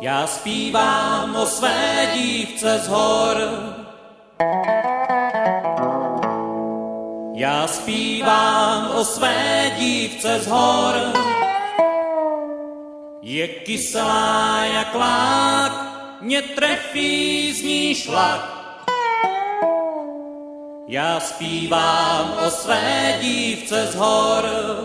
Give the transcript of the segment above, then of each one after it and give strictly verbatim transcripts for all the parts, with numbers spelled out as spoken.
Já zpívám o své dívce z hor. Já zpívám o své dívce z hor. Je kyselá jak lák, mě trefí z ní šlak. Já zpívám o své dívce z hor.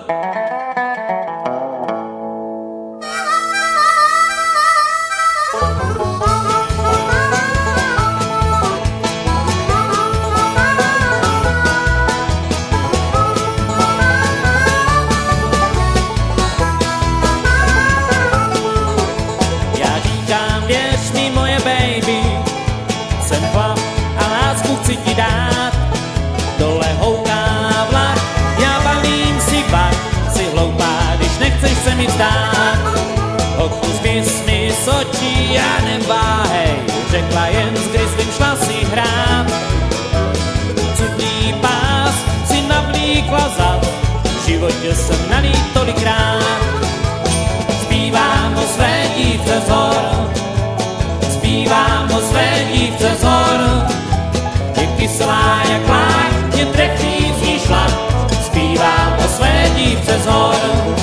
Chci ti dát, dole houká vlak, já balím si bak, si hloupá, když nechceš se mi vzdát. Hochu zbys mi z očí, já neváhej, řekla jen s grizzlym šla si hrát. Cudný pás si navlíkla zad, v životě jsem na ní tolikrát. Zpívám o své dívce z hor, zpívám o své dívce z hor. Kyselá jak lák, mě trefí z ní šlak, zpívám o své dívce z hor.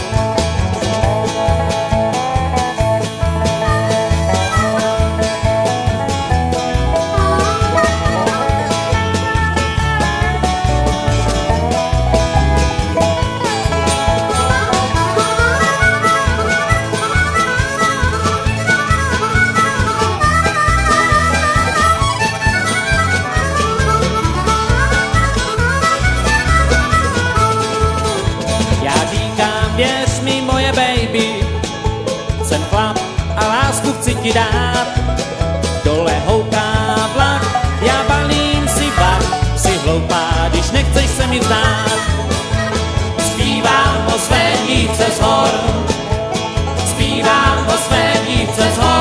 Věř mi, moje baby, jsem chlap a lásku chci ti dát. Dole houká vlak, já balím si bak, si hloupá, když nechceš se mi vzdát. Zpívám o své dívce z hor, zpívám o své dívce z hor.